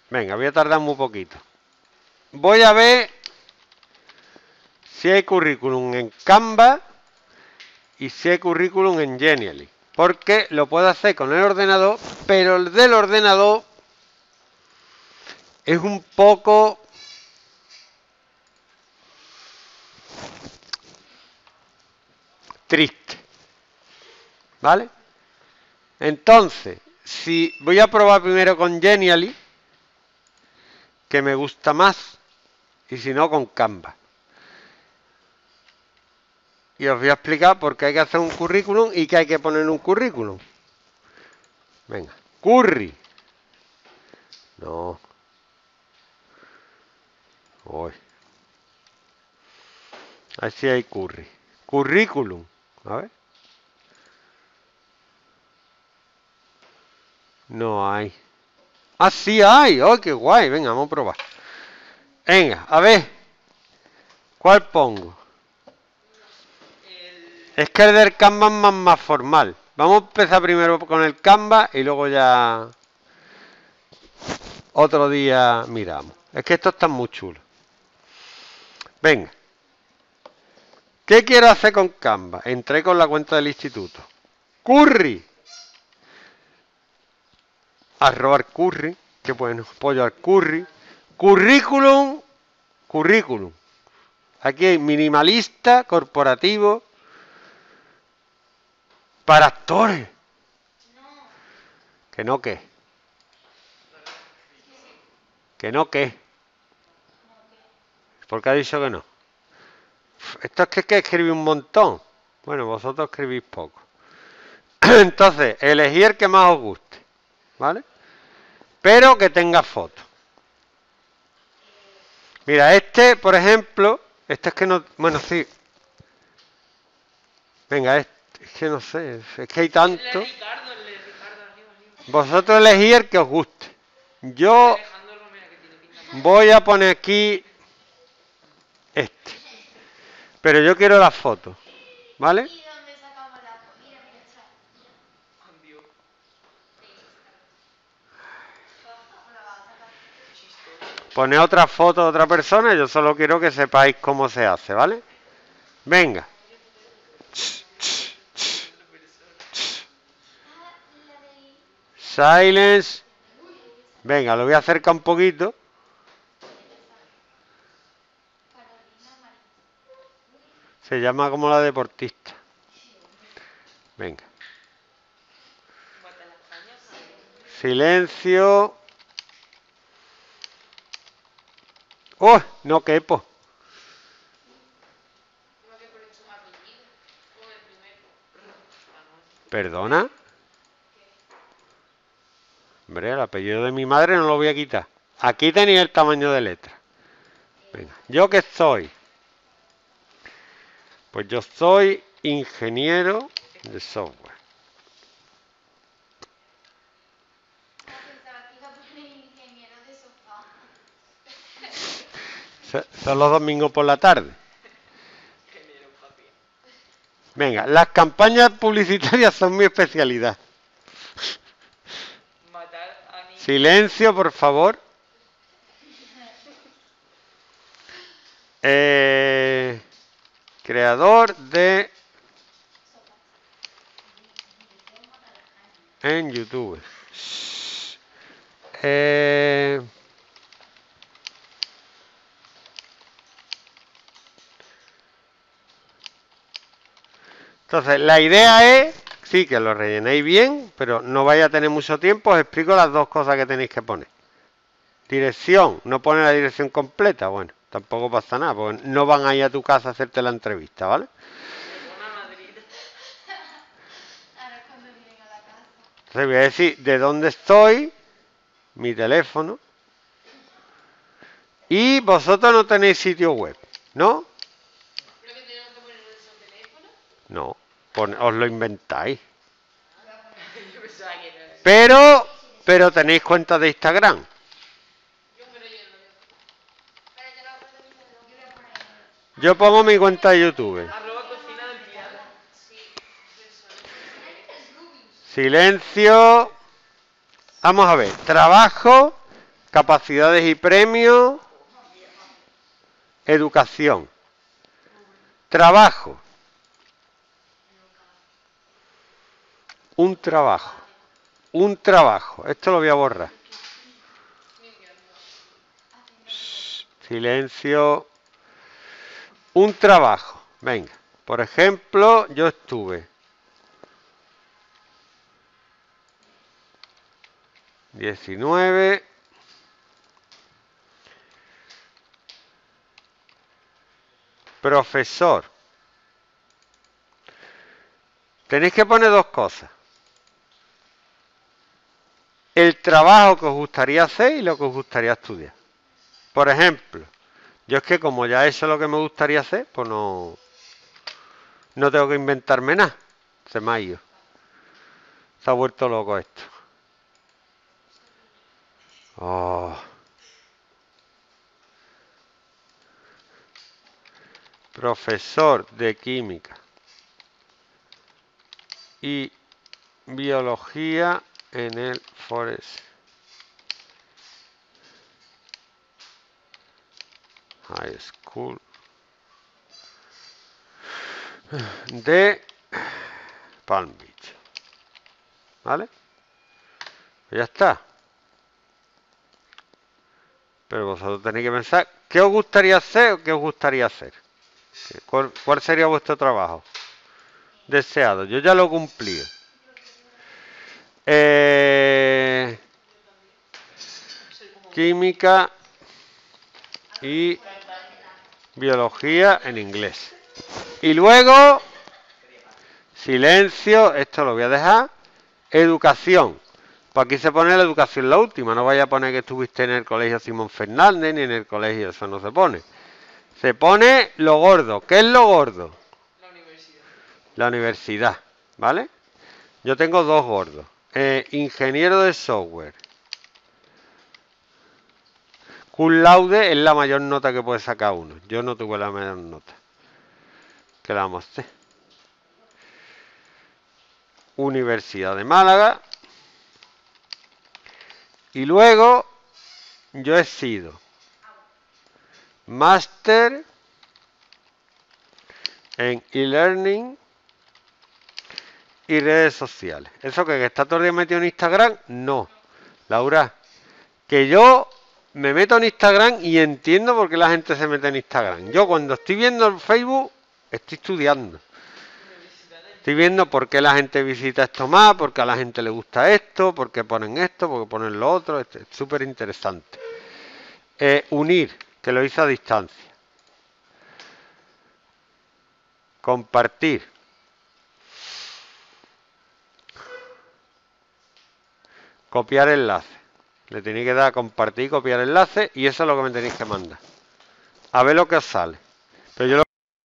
Venga, voy a tardar muy poquito. Voy a ver si hay currículum en Canva y si hay currículum en Genially. Porque lo puedo hacer con el ordenador, pero el del ordenador es un poco triste. ¿Vale? Entonces, si voy a probar primero con Genially, que me gusta más, y si no con Canva. Y os voy a explicar por qué hay que hacer un currículum y qué hay que poner en un currículum. Venga, curry. No. Uy. Así hay curry. Currículum. A ver. No hay. Ah, sí hay. ¡Oh, qué guay! Venga, vamos a probar. Venga, a ver. ¿Cuál pongo? Es que el del Canva es más formal. Vamos a empezar primero con el Canva y luego ya otro día miramos. Es que esto está muy chulo. Venga. ¿Qué quiero hacer con Canva? Entré con la cuenta del instituto. Curry. Arrobar curry. Qué bueno. Pollo al curry. Currículum. Currículum. Aquí hay minimalista, corporativo. Para actores. Que no qué. Que no qué. ¿Por qué ha dicho que no? Esto es que escribí un montón. Bueno, vosotros escribís poco. Entonces, elegí el que más os guste. ¿Vale? Pero que tenga foto. Mira, este, por ejemplo, este es que no... Bueno, sí. Venga, este, es que no sé, es que hay tanto. Vosotros elegí el que os guste. Yo voy a poner aquí este. Pero yo quiero la foto. ¿Vale? Pone otra foto de otra persona, yo solo quiero que sepáis cómo se hace, ¿vale? Venga. Silence. Venga, lo voy a acercar un poquito. Se llama como la deportista. Venga. Silencio. ¡Oh! No quepo. ¿Perdona? Hombre, el apellido de mi madre no lo voy a quitar. Aquí tenéis el tamaño de letra. Venga. ¿Yo qué soy? Pues yo soy ingeniero de software. Son los domingos por la tarde. Venga, las campañas publicitarias son mi especialidad. Silencio, por favor. Creador de... En YouTube. Entonces, la idea es, sí, que lo rellenéis bien, pero no vaya a tener mucho tiempo. Os explico las dos cosas que tenéis que poner. Dirección, no pone la dirección completa, bueno, tampoco pasa nada, porque no van a ir a tu casa a hacerte la entrevista, ¿vale? Entonces voy a decir de dónde estoy, mi teléfono, y vosotros no tenéis sitio web, ¿no? No, os lo inventáis. Pero tenéis cuenta de Instagram. Yo pongo mi cuenta de YouTube. Silencio. Vamos a ver. Trabajo Capacidades y premios. Educación. Trabajo. Un trabajo. Un trabajo. Esto lo voy a borrar. Silencio. Un trabajo. Venga. Por ejemplo, yo estuve 19. Profesor. Tenéis que poner dos cosas. El trabajo que os gustaría hacer y lo que os gustaría estudiar. Por ejemplo, yo es que como ya he hecho lo que me gustaría hacer, pues no tengo que inventarme nada. Se me ha ido. Se ha vuelto loco esto. Oh. Profesor de química y biología en el Forest High School de Palm Beach. ¿Vale? Ya está. Pero vosotros tenéis que pensar qué os gustaría hacer o qué os gustaría hacer. ¿Cuál sería vuestro trabajo deseado? Yo ya lo he cumplido. Química y biología en inglés. Y luego, silencio, esto lo voy a dejar. Educación. Pues aquí se pone la educación la última. No vaya a poner que estuviste en el colegio Simón Fernández ni en el colegio, eso no se pone. Se pone lo gordo. ¿Qué es lo gordo? La universidad. La universidad, ¿vale? Yo tengo dos gordos. Ingeniero de software. Cum laude es la mayor nota que puede sacar uno. Yo no tuve la mayor nota. ¿Qué la vamos a hacer? Universidad de Málaga. Y luego yo he sido máster en e-learning y redes sociales. ¿Eso que está todo el día metido en Instagram? No. Laura, que yo me meto en Instagram y entiendo por qué la gente se mete en Instagram. Yo cuando estoy viendo el Facebook, estoy estudiando. Estoy viendo por qué la gente visita esto más, por qué a la gente le gusta esto, por qué ponen esto, por qué ponen lo otro. Es súper interesante. Unir, que lo hice a distancia. Compartir. Copiar enlace. Le tenéis que dar a compartir, copiar enlace y eso es lo que me tenéis que mandar. A ver lo que os sale. Pero yo lo